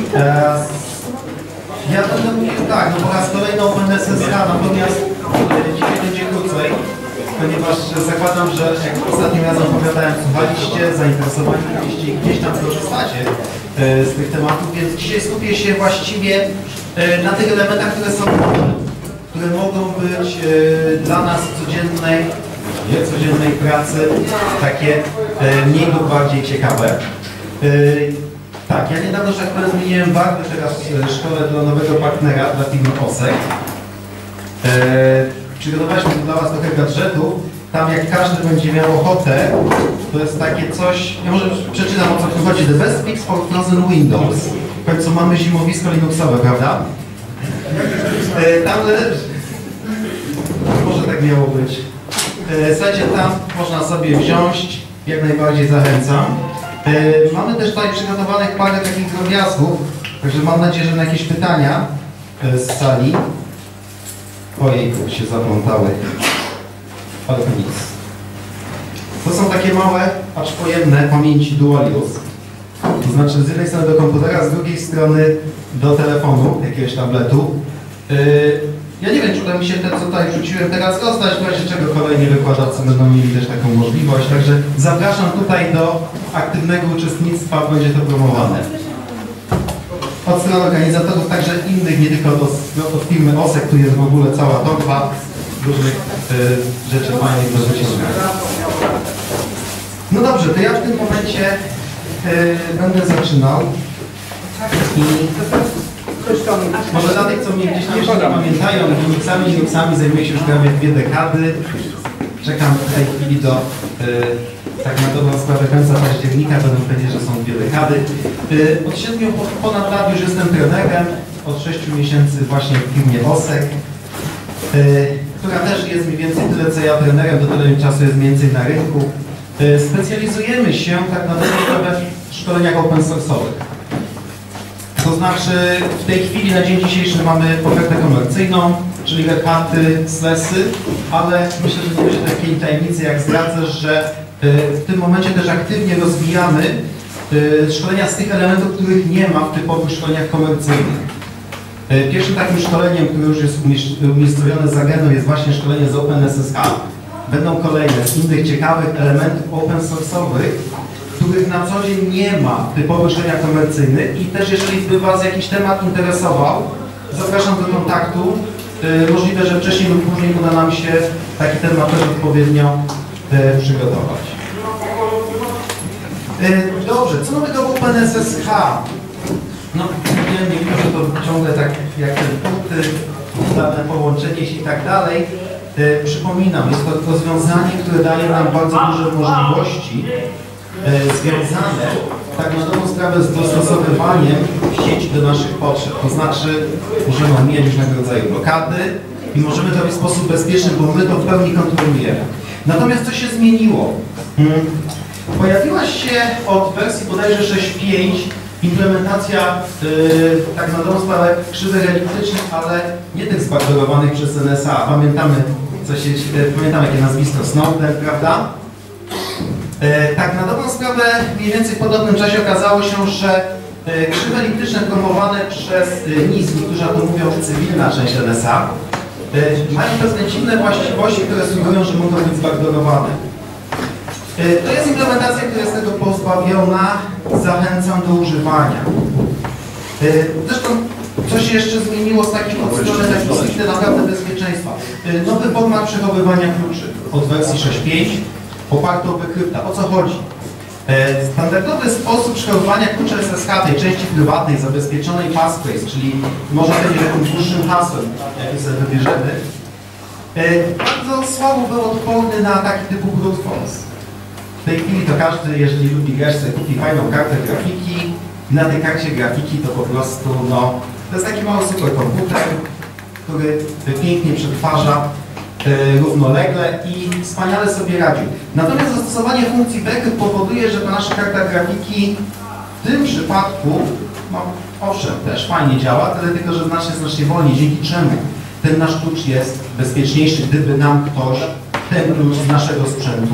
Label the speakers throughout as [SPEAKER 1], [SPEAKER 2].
[SPEAKER 1] Ja będę mówił tak, no po raz kolejny OpenSSH, natomiast dzisiaj będzie krócej, ponieważ zakładam, że jak ostatnim razem opowiadałem, słuchaliście, zainteresowani byliście i gdzieś tam korzystacie z tych tematów, więc dzisiaj skupię się właściwie na tych elementach, które mogą być dla nas codziennej pracy takie mniej lub bardziej ciekawe. Tak, ja niedawno, że tak powiem, zmieniłem barwy teraz w szkole dla nowego partnera, dla firmy OSEK. Przygotowaliśmy dla Was trochę gadżetów. Tam jak każdy będzie miał ochotę, to jest takie coś, ja może przeczytam, o co tu chodzi. The best fix for frozen Windows. W końcu mamy zimowisko Linuxowe, prawda? Tam może tak miało być. Słuchajcie, tam można sobie wziąć, jak najbardziej zachęcam. Mamy też tutaj przygotowanych parę takich drobiazgów, także mam nadzieję, że na jakieś pytania z sali. Ojejku, się zaplątały. Ale to nic. To są takie małe, acz pojemne pamięci dual use. To znaczy z jednej strony do komputera, z drugiej strony do telefonu, jakiegoś tabletu. Ja nie wiem, czy uda mi się te, co tutaj rzuciłem teraz dostać, w razie czego kolejni wykładowcy będą mieli też taką możliwość. Także zapraszam tutaj do aktywnego uczestnictwa, będzie to promowane. Od strony organizatorów, także innych, nie tylko od firmy OSEK, tu jest w ogóle cała torba różnych rzeczy fajnych do wyciągania. No dobrze, to ja w tym momencie będę zaczynał i może dla tych, co mnie gdzieś jeszcze nie pamiętają, Linuxami zajmuję się już prawie 2 dekady. Czekam w tej chwili do tak na dobrą sprawę końca października, będę powiedzieć, że są 2 dekady. Od 7 ponad lat już jestem trenerem, od 6 miesięcy właśnie w firmie OSEK, która też jest mniej więcej tyle, co ja trenerem, do tyle czasu jest mniej więcej na rynku. Specjalizujemy się tak na dobrą sprawę w szkoleniach open source'owych. To znaczy w tej chwili, na dzień dzisiejszy mamy ofertę komercyjną, czyli Red Haty, SLES-y, ale myślę, że nie będzie takiej tajemnicy, jak zdradzę, że w tym momencie też aktywnie rozwijamy szkolenia z tych elementów, których nie ma w typowych szkoleniach komercyjnych. Pierwszym takim szkoleniem, które już jest umiejscowione za Geną, jest właśnie szkolenie z OpenSSH. Będą kolejne z innych ciekawych elementów open source'owych, których na co dzień nie ma w typowych szkoleniach komercyjnych i też jeżeli by Was jakiś temat interesował, zapraszam do kontaktu. Możliwe, że wcześniej lub później uda nam się taki temat też odpowiednio przygotować. Dobrze, co nowego w OpenSSH? No, nie wiem, że to ciągle tak jak te punkty, dane połączenie się i tak dalej. Przypominam, jest to rozwiązanie, które daje nam bardzo duże możliwości związane tak na dobrą sprawę z dostosowywaniem sieci do naszych potrzeb. To znaczy możemy mieć różnego rodzaju blokady i możemy to robić w sposób bezpieczny, bo my to w pełni kontrolujemy. Natomiast co się zmieniło? Pojawiła się od wersji bodajże 6.5 implementacja tak na dobrą sprawę krzywych eliptycznych, ale nie tych zbackdorowanych przez NSA. Pamiętamy, pamiętamy jakie nazwisko Snowden, prawda? Tak na dobrą sprawę mniej więcej w podobnym czasie okazało się, że krzywe eliptyczne promowane przez NIS, niektórzy o tym mówią cywilna część NSA, mają pewne dziwne właściwości, które sugerują, że mogą być zbackdorowane. To jest implementacja, która jest tego pozbawiona. Zachęcam do używania. Zresztą coś się jeszcze zmieniło z takich od strony tak naprawdę bezpieczeństwa. Nowy format przechowywania kluczy od wersji 6.5 oparty o wykrypta. O co chodzi? Standardowy sposób przechowywania klucza SSH, tej części prywatnej, zabezpieczonej passphrase, czyli można powiedzieć jakimś dłuższym hasłem, jakie sobie wybierzemy, bardzo słabo był odporny na ataki typu brute force. W tej chwili to każdy, jeżeli lubi grać, sobie kupi fajną kartę grafiki i na tej karcie grafiki to po prostu, no, to jest taki mały superkomputer, który pięknie przetwarza równolegle i wspaniale sobie radzi. Natomiast zastosowanie funkcji backup powoduje, że ta nasza karta grafiki w tym przypadku, no owszem, też fajnie działa, tyle tylko, że znacznie wolniej, dzięki czemu ten nasz klucz jest bezpieczniejszy, gdyby nam ktoś ten klucz z naszego sprzętu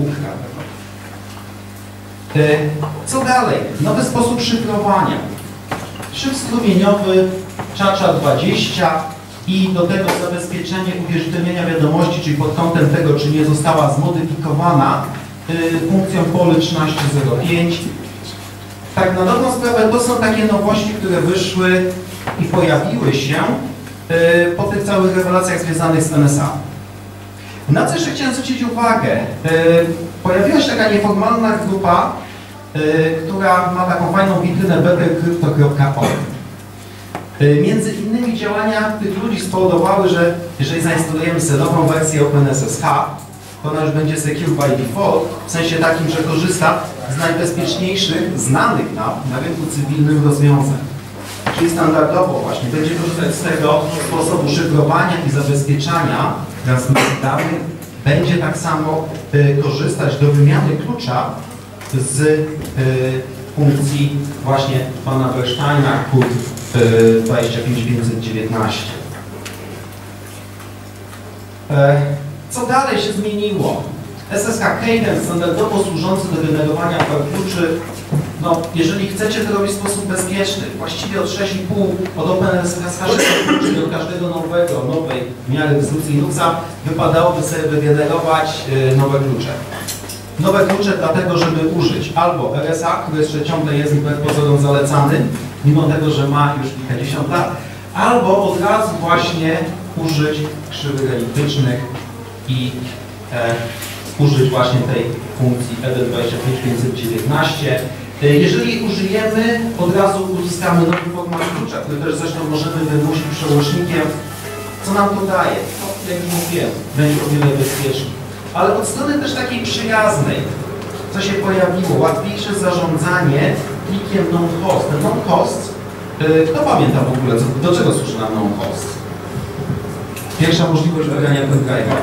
[SPEAKER 1] ukradł. Co dalej? Nowy sposób szyfrowania. Szyb strumieniowy, Czacza 20 i do tego zabezpieczenie uwierzytelnienia wiadomości, czyli pod kątem tego, czy nie została zmodyfikowana funkcją pole 1305. Tak na dobrą sprawę to są takie nowości, które wyszły i pojawiły się po tych całych rewelacjach związanych z NSA. Na co jeszcze chciałem zwrócić uwagę? Pojawiła się taka nieformalna grupa, która ma taką fajną witrynę bettercrypto.org. Między innymi działania tych ludzi spowodowały, że jeżeli zainstalujemy sobie nową wersję OpenSSH, to ona już będzie secure by default, w sensie takim, że korzysta z najbezpieczniejszych, znanych na rynku cywilnym rozwiązań. Czyli standardowo właśnie będzie korzystać z tego sposobu szyfrowania i zabezpieczania transmisji danych, będzie tak samo korzystać do wymiany klucza z funkcji właśnie pana Bernsteina, KUT 25519. Co dalej się zmieniło? SSH Cadence, standardowo służący do generowania kluczy, no, jeżeli chcecie to robić w sposób bezpieczny, właściwie od 6,5 od OpenSSH kluczy do każdego nowej w miarę dystrybucji Linuxa wypadałoby sobie wygenerować nowe klucze. Nowe klucze dlatego, żeby użyć albo RSA, który jeszcze ciągle jest wbrew pozorom zalecany, mimo tego, że ma już kilkadziesiąt lat, albo od razu właśnie użyć krzywych eliptycznych i użyć właśnie tej funkcji ED25519. Jeżeli użyjemy, od razu uzyskamy nowy format klucza, który też zresztą możemy wymusić przełącznikiem. Co nam to daje? No, jak mówiłem, będzie o wiele bezpieczniej. Ale od strony też takiej przyjaznej, co się pojawiło, łatwiejsze zarządzanie plikiem non-host. Ten non-host, kto pamięta w ogóle, do czego służy nam non-host? Pierwsza możliwość wygrania pendrive'a.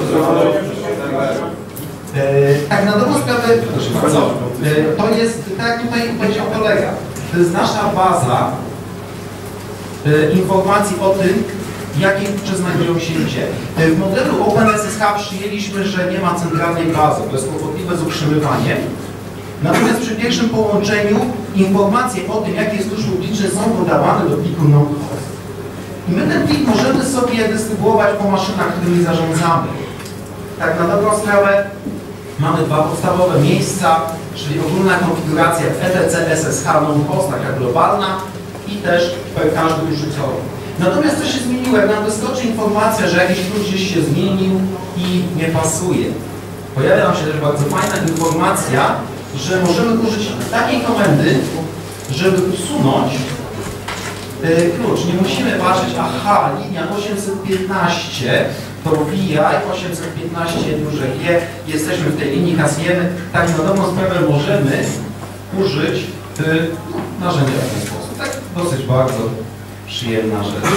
[SPEAKER 1] Tak na dobrą sprawę, proszę bardzo, to jest, tak jak tutaj powiedział kolega, to jest nasza baza informacji o tym, jakie klucze znajdują się gdzie. W modelu OpenSSH przyjęliśmy, że nie ma centralnej bazy, to jest kłopotliwe z utrzymywaniem. Natomiast przy pierwszym połączeniu informacje o tym, jaki jest klucz publiczny, są podawane do pliku non-host. I my ten plik możemy sobie dystrybuować po maszynach, którymi zarządzamy. Tak na dobrą sprawę mamy dwa podstawowe miejsca, czyli ogólna konfiguracja w ETC SSH non-host, taka globalna i też per każdy użytkownik. Natomiast co się zmieniło? Jak nam wyskoczy informacja, że jakiś klucz gdzieś się zmienił i nie pasuje. Pojawia nam się też bardzo fajna informacja, że możemy użyć takiej komendy, żeby usunąć klucz. Nie musimy patrzeć, aha, linia 815 to VI 815 duże G, jesteśmy w tej linii, kasujemy. Tak na dobrą sprawę możemy użyć narzędzia w ten sposób. Tak dosyć bardzo przyjemna rzecz.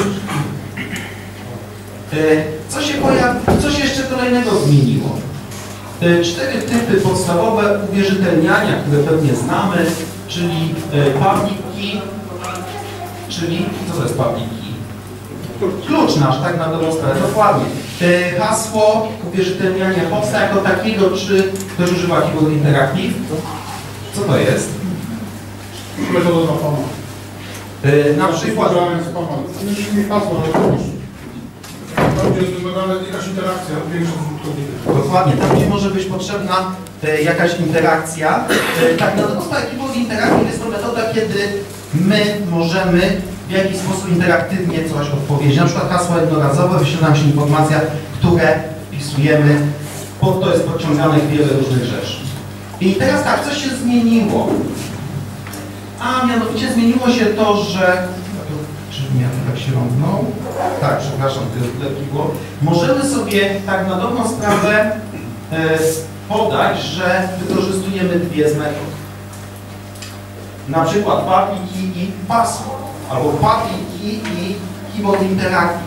[SPEAKER 1] Co się jeszcze kolejnego zmieniło? 4 typy podstawowe uwierzytelniania, które pewnie znamy, czyli public key, czyli co to jest public key? Klucz nasz, tak na dobrą sprawę, dokładnie. Hasło, uwierzytelnianie hosta jako takiego, czy ktoś używa Keyboard Interactive? Co to jest?
[SPEAKER 2] Metoda pomoc.
[SPEAKER 1] Na przykład...
[SPEAKER 2] Tam, gdzie jest wymagana jakaś interakcja, większa z użytkowników.
[SPEAKER 1] Dokładnie, tam gdzie może być potrzebna jakaś interakcja. Tak, na dobrą sprawę Keyboard Interactive jest to metoda, kiedy my możemy w jakiś sposób interaktywnie coś odpowiedzieć. Na przykład hasło jednorazowe, wyśle nam się informacja, które wpisujemy, pod to jest podciąganych wiele różnych rzeczy. I teraz tak, co się zmieniło? A mianowicie zmieniło się to, że... Czy ja tak się rąbnął? Tak, przepraszam, to lepiej było. Możemy sobie tak na dobrą sprawę podać, że wykorzystujemy dwie z metod. Na przykład public key i password, albo public key i Keyboard Interactive.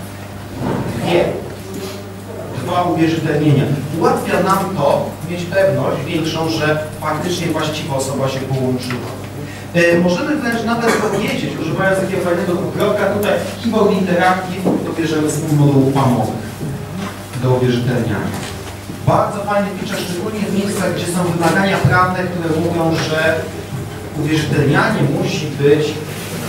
[SPEAKER 1] Dwa uwierzytelnienia. Ułatwia nam to mieć pewność większą, że faktycznie właściwa osoba się połączyła. Możemy wręcz nawet powiedzieć, używając takiego fajnego kropka, tutaj Keyboard Interactive dobierzemy z modułu PAM-owych do uwierzytelniania. Bardzo fajny feature, szczególnie w miejscach, gdzie są wymagania prawne, które mówią, że uwierzytelnianie musi być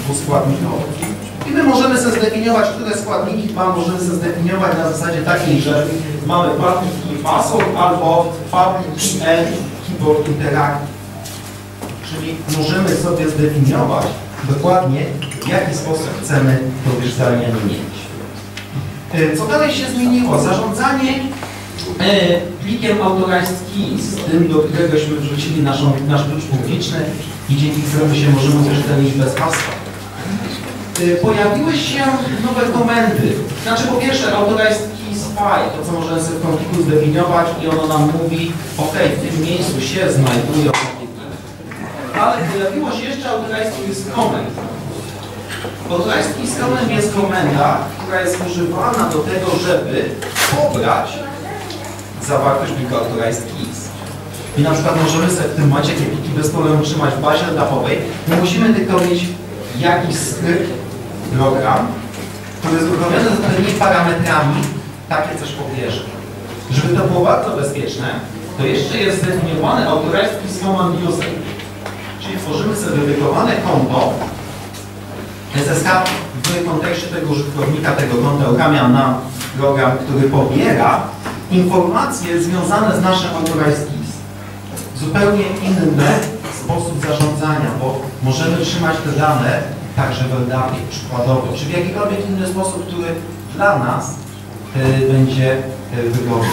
[SPEAKER 1] dwuskładnikowe. I my możemy sobie zdefiniować, które składniki możemy sobie zdefiniować na zasadzie takiej, że mamy public key password albo public key keyboard interactive. Czyli możemy sobie zdefiniować dokładnie, w jaki sposób chcemy to wiersztalnianie mieć. Co dalej się zmieniło? Zarządzanie plikiem authorized keys, tym, do któregośmy wrzucili nasz klucz publiczny i dzięki któremu się możemy uwierzytelnić bez hasła. Pojawiły się nowe komendy. Znaczy po pierwsze authorized keys file, to co możemy sobie w konfligu zdefiniować i ono nam mówi, ok, w tym miejscu się znajdują takie keys. Ale pojawiło się jeszcze authorized keys comment. Authorized keys comment jest komenda, która jest używana do tego, żeby pobrać zawartość pliku authorized keys. I na przykład możemy sobie w tym momencie te pliki bez problemu trzymać w bazie etapowej. Nie musimy tylko mieć jakiś skrypt, program, który jest uruchomiony z pewnymi parametrami, takie coś pobierze. Żeby to było bardzo bezpieczne, to jeszcze jest zdefiniowany authorized keys command user. Czyli tworzymy sobie dedykowane konto SSH w kontekście tego użytkownika, tego konta uruchamia na program, który pobiera informacje związane z naszym authorized keys. Zupełnie inny sposób zarządzania, bo możemy trzymać te dane także w LDAP-ie przykładowo, czy w jakikolwiek inny sposób, który dla nas będzie wygodny.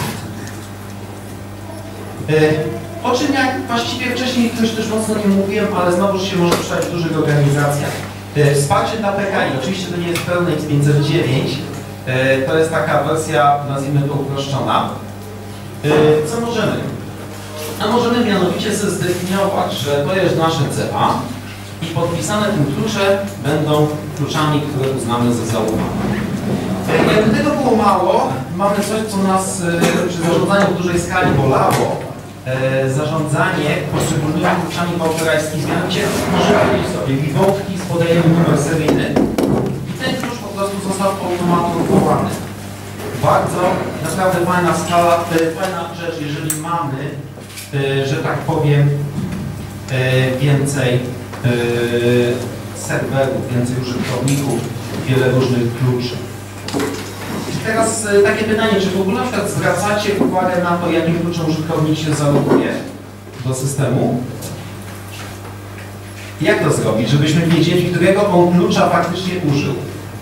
[SPEAKER 1] O czym jak właściwie wcześniej też mocno nie mówiłem, ale znowu się może przydać w dużych organizacjach. Wsparcie dla PKI, oczywiście to nie jest pełne X509, to jest taka wersja, nazwijmy to uproszczona. Co możemy? A możemy mianowicie sobie zdefiniować, że to jest nasze CA i podpisane tym klucze będą kluczami, które uznamy za zaufane. Jakby tego było mało, mamy coś, co nas przy zarządzaniu w dużej skali bolało. Zarządzanie poszczególnymi kluczami authorized, mianowicie możemy powiedzieć sobie, revoke keys podajemy numer seryjny i ten klucz po prostu został automatyzowany. Bardzo naprawdę fajna skala, fajna rzecz, jeżeli mamy, że tak powiem, więcej serwerów, więcej użytkowników, wiele różnych kluczy. Teraz takie pytanie, czy w ogóle na przykład zwracacie uwagę na to, jakim kluczem użytkownik się zaloguje do systemu? Jak to zrobić, żebyśmy wiedzieli, którego on klucza faktycznie użył?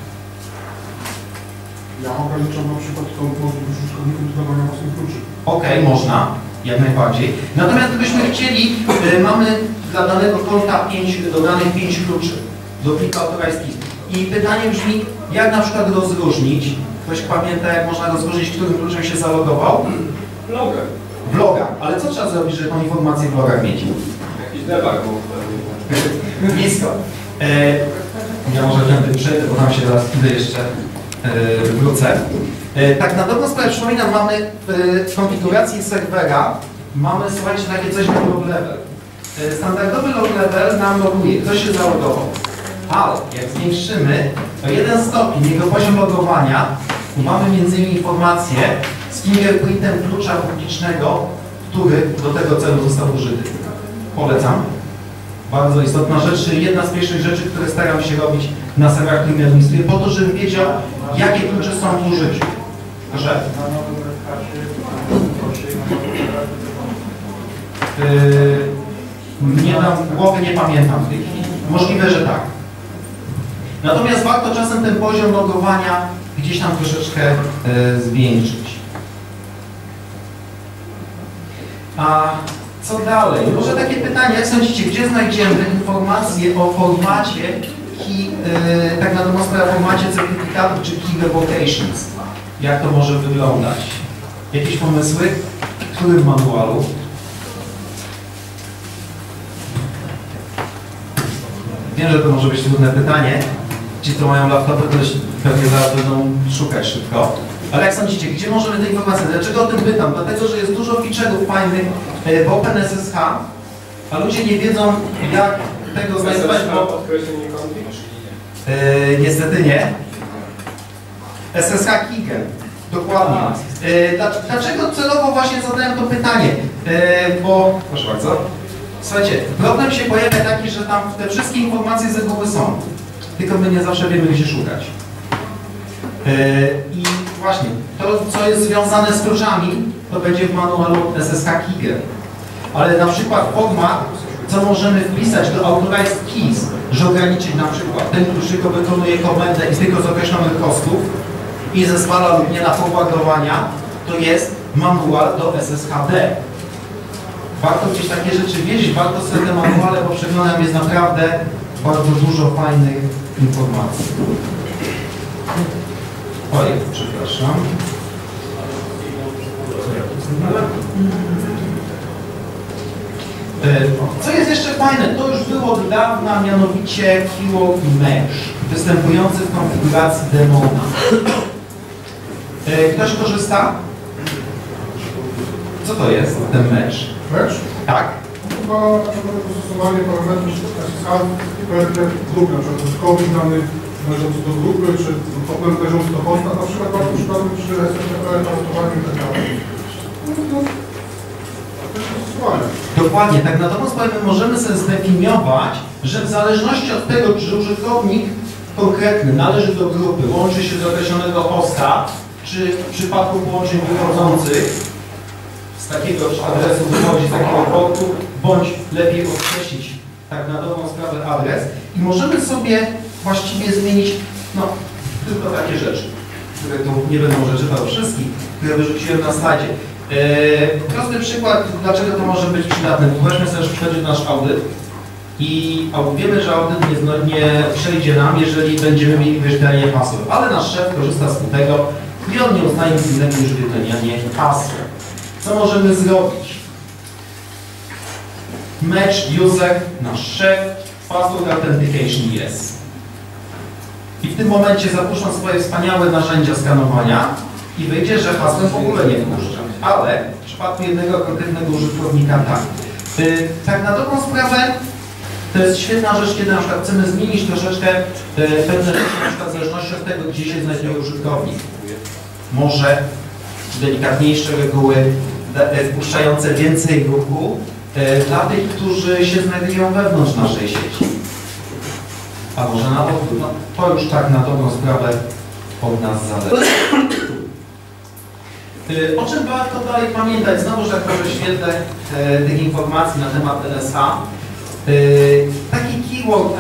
[SPEAKER 2] Ja ograniczam na przykład tą możliwość użytkowników dodawania własnych kluczy.
[SPEAKER 1] Okej, można, jak najbardziej. Natomiast gdybyśmy chcieli, mamy dla danego konta dodanych 5 kluczy do plika authorized keys. I pytanie brzmi, jak na przykład rozróżnić? Ktoś pamięta, jak można rozróżnić, którym kluczem się zalogował?
[SPEAKER 3] W logach.
[SPEAKER 1] W logach. Ale co trzeba zrobić, żeby tą informację w logach mieć?
[SPEAKER 3] Jakiś debug.
[SPEAKER 1] Blisko. Ja może tędy przejdę, bo tam się zaraz chwilę jeszcze wrócę. Tak na dobrą sprawę przypominam, mamy w konfiguracji serwera, mamy, słuchajcie, takie coś jak log level. Standardowy log level nam loguje, ktoś się zalogował. Ale jak zwiększymy o 1 stopień jego poziom logowania, to mamy m.in. informację z fingerprintem klucza publicznego, który do tego celu został użyty. Polecam. Bardzo istotna rzecz, jedna z pierwszych rzeczy, które staram się robić na serwerach, którymi administruję, po to, żebym wiedział, jakie klucze są w użyciu. Proszę. Nie dam głowy, nie pamiętam w tej chwili. Możliwe, że tak. Natomiast warto czasem ten poziom logowania gdzieś tam troszeczkę zwiększyć. A co dalej? Może takie pytanie, jak sądzicie, gdzie znajdziemy informacje o formacie tak na dobrą sprawę formacie certyfikatów czy key revocations? Jak to może wyglądać? Jakieś pomysły? W którym manualu? Wiem, że to może być trudne pytanie. Ci, co mają laptopy, to pewnie zaraz będą szukać szybko. Ale jak sądzicie, gdzie możemy te informacje? Dlaczego o tym pytam? Dlatego, że jest dużo feature'ów fajnych w OpenSSH, a ludzie nie wiedzą, jak tego znajdować, bo...
[SPEAKER 3] podkreślenie config?
[SPEAKER 1] Niestety nie. SSH Keygen. Dokładnie. Dlaczego celowo właśnie zadałem to pytanie? Bo... Proszę bardzo. Słuchajcie, problem się pojawia taki, że tam te wszystkie informacje z reguły są. tylko my nie zawsze wiemy, gdzie szukać. I właśnie, to co jest związane z kluczami, to będzie w manualu SSH Kiger. Ale na przykład format, co możemy wpisać do Authorized Keys, że ograniczyć na przykład ten klucz tylko wykonuje komendę i tylko z określonych hostów i zezwala lub nie na forwardowania, to jest manual do SSHD. Warto gdzieś takie rzeczy wiedzieć, warto sobie te manuale, bo przeglądam, jest naprawdę bardzo dużo fajnych informacji. Oj, przepraszam. Co jest jeszcze fajne, to już było od dawna, mianowicie keyword mesh, występujący w konfiguracji demona. Ktoś korzysta? Co to jest ten mesh?
[SPEAKER 2] Mesh?
[SPEAKER 1] Tak.
[SPEAKER 2] Chyba zastosowanie parametrów SSH w grupy, na przykład użytkownik dany należący do grupy, czy należący do hosta, na przykład bardzo przypadku przy SSH transportowaniu i tak dalej.
[SPEAKER 1] Dokładnie, tak na dobrą sprawę możemy sobie zdefiniować, że w zależności od tego, czy użytkownik konkretny należy do grupy, łączy się z określonego hosta, czy w przypadku połączeń wychodzących z takiego adresu wychodzi z takiego portu, bądź lepiej określić tak na dobrą sprawę adres i możemy sobie właściwie zmienić, no, tylko takie rzeczy, które tu nie będę może czytał wszystkich, które wyrzuciłem na slajdzie. Prosty przykład, dlaczego to może być przydatne. Weźmy sobie, że przychodzi nasz audyt i wiemy, że audyt nie przejdzie nam, jeżeli będziemy mieli wierzytelnie hasło, ale nasz szef korzysta z tego i on nie uznaje nic innego niż wierzytelnie hasło. Co możemy zrobić? Match user, nasz szef, password authentication yes. I w tym momencie zapuszczam swoje wspaniałe narzędzia skanowania i wyjdzie, że hasłem w ogóle nie wpuszczam. Ale w przypadku jednego konkretnego użytkownika tak. Tak na dobrą sprawę to jest świetna rzecz, kiedy na przykład chcemy zmienić troszeczkę pewne rzeczy, na przykład w zależności od tego, gdzie się znajduje użytkownik. Może delikatniejsze reguły wpuszczające więcej ruchu dla tych, którzy się znajdują wewnątrz naszej sieci. A może na odwrót. No, to już tak na dobrą sprawę od nas zależy. O czym warto dalej pamiętać? Znowu, że jak prześwietlę tych informacji na temat NSA. Taki keyword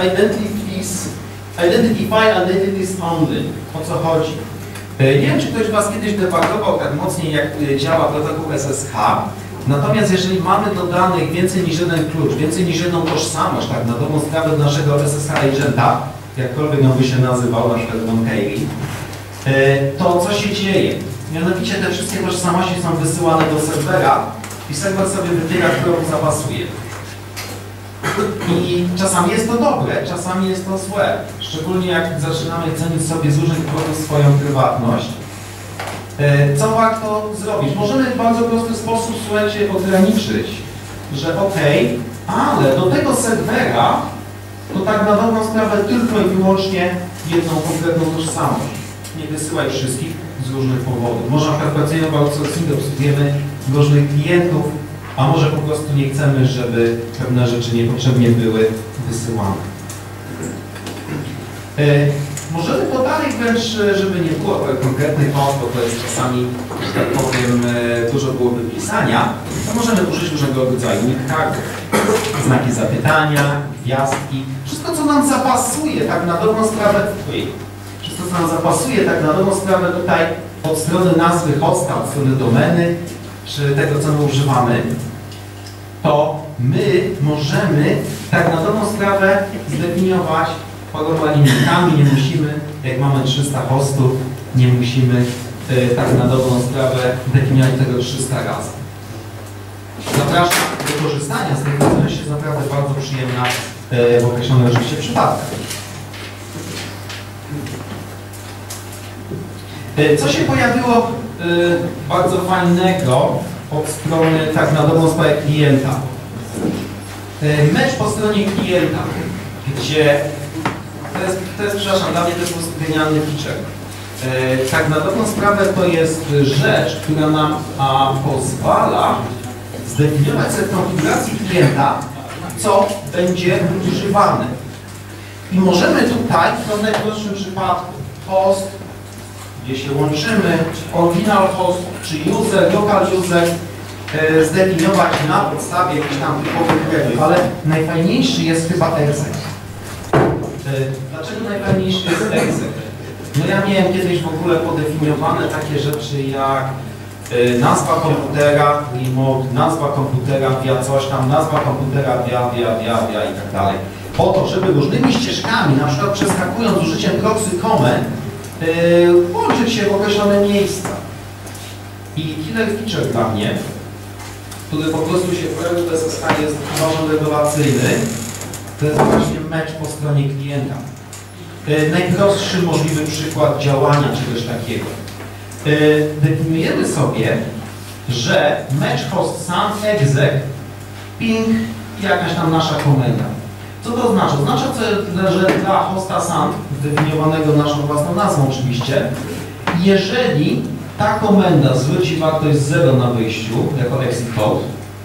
[SPEAKER 1] identities only. O co chodzi? Nie wiem, czy ktoś z Was kiedyś debugował tak mocniej, jak działa protokół SSH. Natomiast jeżeli mamy do danych więcej niż jeden klucz, więcej niż jedną tożsamość, tak na dobrą sprawę naszego SSH agenta, jakkolwiek on by się nazywał, na przykład Don Cayley, to co się dzieje? Mianowicie te wszystkie tożsamości są wysyłane do serwera i serwer sobie wybiera, którą zapasuje. I czasami jest to dobre, czasami jest to złe. Szczególnie jak zaczynamy cenić sobie z różnych powodów swoją prywatność. Co warto zrobić? Możemy w bardzo prosty sposób, słuchajcie, ograniczyć, że okej, ale do tego serwera to tak na dobrą sprawę tylko i wyłącznie jedną konkretną tożsamość. Nie wysyłaj wszystkich z różnych powodów. Może na przykład pracujemy w outsourcingu, obsługujemy różnych klientów, a może po prostu nie chcemy, żeby pewne rzeczy niepotrzebnie były wysyłane. Możemy to dalej wręcz, żeby nie było konkretnych kod, bo to jest czasami, że tak powiem, dużo byłoby pisania, to możemy użyć różnego rodzaju znaki zapytania, gwiazdki, wszystko co nam zapasuje tak na dobrą sprawę, wszystko co nam zapasuje tak na dobrą sprawę tutaj od strony nazwy hosta, od strony domeny, czy tego co my używamy, to my możemy tak na dobrą sprawę zdefiniować paroma limitami, nie musimy, jak mamy 300 hostów, nie musimy tak na dobrą sprawę definiować tego 300 razy. Zapraszam do korzystania z tego, to jest naprawdę bardzo przyjemna w określonych oczywiście przypadkach. Co się pojawiło bardzo fajnego od strony tak na dobrą sprawę klienta? Mecz po stronie klienta, gdzie to jest, przepraszam, dla mnie to jest po prostu genialny feature. Tak na dobrą sprawę to jest rzecz, która nam pozwala zdefiniować sobie w konfiguracji klienta, co będzie używane. I możemy tutaj, w najprostszym przypadku, host, gdzie się łączymy, original host, czy user, local user, zdefiniować na podstawie jakichś tam typowych reguł, ale najfajniejszy jest chyba exec. Dlaczego najfajniejszy jest exec? No ja miałem kiedyś w ogóle podefiniowane takie rzeczy jak nazwa komputera, remote, nazwa komputera via coś tam, nazwa komputera via i tak dalej. Po to, żeby różnymi ścieżkami, na przykład przeskakując z użyciem proxy command, łączyć się w określone miejsca. I killer feature dla mnie, który po prostu się pojawił w SSH, jest uważam rewelacyjny, to jest właśnie mecz po stronie klienta. Najprostszy możliwy przykład działania czegoś takiego. Definiujemy sobie, że match host sam exec ping i jakaś tam nasza komenda. Co to oznacza? Oznacza, że dla hosta sam, zdefiniowanego naszą własną nazwą oczywiście, jeżeli ta komenda zwróci wartość 0 na wyjściu, jako exit code,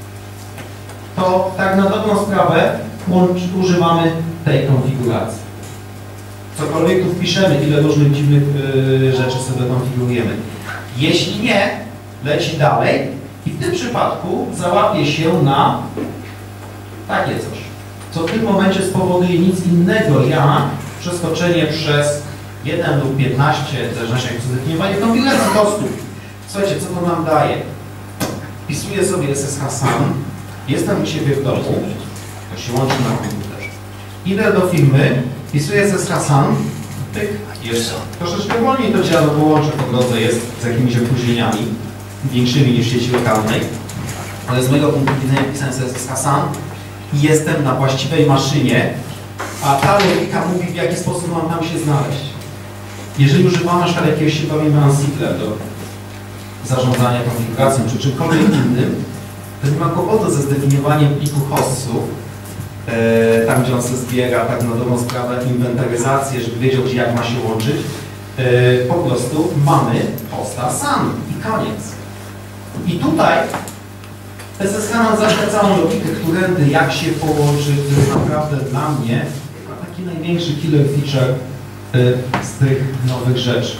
[SPEAKER 1] to tak na dobrą sprawę używamy tej konfiguracji. Cokolwiek tu wpiszemy, ile różnych dziwnych rzeczy sobie konfigurujemy. Jeśli nie, leci dalej i w tym przypadku załapie się na takie coś, co w tym momencie spowoduje nic innego jak przeskoczenie przez 1 lub 15, w zależności jak zdefiniowanie konfiguracji kostów. Słuchajcie, co to nam daje? Wpisuję sobie SSH sam, jestem u siebie w domu, to się łączy na komputerze. Idę do firmy, wpisuję SSH sam, pyk, jest. Troszeczkę wolniej to działa, bo łącze po drodze jest z jakimiś opóźnieniami, większymi niż w sieci lokalnej, ale z mojego punktu widzenia wpisałem sobie SSH sam i jestem na właściwej maszynie, a ta logika mówi, w jaki sposób mam tam się znaleźć. Jeżeli używamy na przykład jakiegoś się bawimy Ansible do zarządzania konfiguracją czy czymkolwiek innym, to nie ma kłopotu ze zdefiniowaniem pliku hostów, tam gdzie on się zbiera tak na dobrą sprawę inwentaryzację, żeby wiedział, jak ma się łączyć. Po prostu mamy hosta sam i koniec. I tutaj SSH nam zaświadcza całą logikę, którędy, jak się połączyć, to jest naprawdę dla mnie taki największy killer feature z tych nowych rzeczy.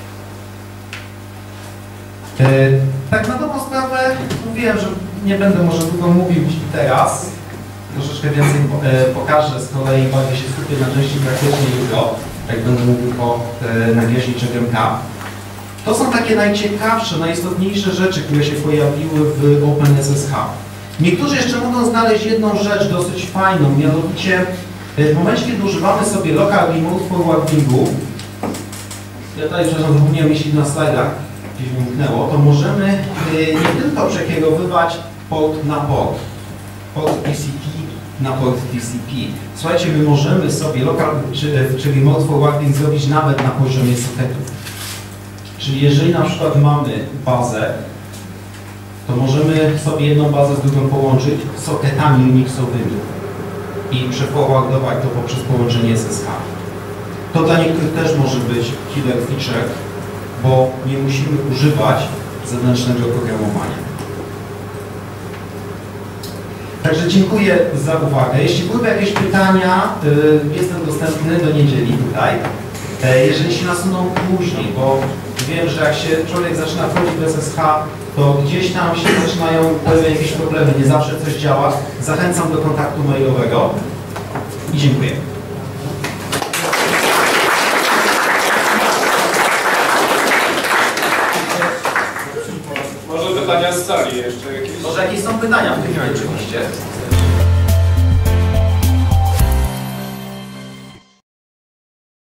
[SPEAKER 1] Tak na dobrą sprawę mówiłem, że nie będę może długo mówił teraz. Troszeczkę więcej pokażę, z kolei bardziej się skupię na części praktycznej jutro, jak będę mówił o nagłośniczych MK. To są takie najciekawsze, najistotniejsze rzeczy, które się pojawiły w OpenSSH. Niektórzy jeszcze mogą znaleźć jedną rzecz dosyć fajną, mianowicie w momencie, kiedy używamy sobie local remote forwardingu, ja tutaj przepraszam, zapomniałem jeśli na slajdach gdzieś mi umknęło, to możemy nie tylko przekierowywać port na port, TCP na port TCP. Słuchajcie, my możemy sobie local, czy remote forwarding zrobić nawet na poziomie soketów. Czyli jeżeli na przykład mamy bazę, to możemy sobie jedną bazę z drugą połączyć soketami Unixowymi i przeforwardować to poprzez połączenie SSH. To dla niektórych też może być killer feature, bo nie musimy używać zewnętrznego programowania. Także dziękuję za uwagę. Jeśli były jakieś pytania, jestem dostępny do niedzieli tutaj. Jeżeli się nasuną później, bo wiem, że jak się człowiek zaczyna wchodzić w SSH, to gdzieś tam się zaczynają pojawiać jakieś problemy, nie zawsze coś działa. Zachęcam do kontaktu mailowego i dziękuję.
[SPEAKER 3] Może pytania z sali jeszcze jakieś?
[SPEAKER 1] Może jakieś są pytania w tym oczywiście?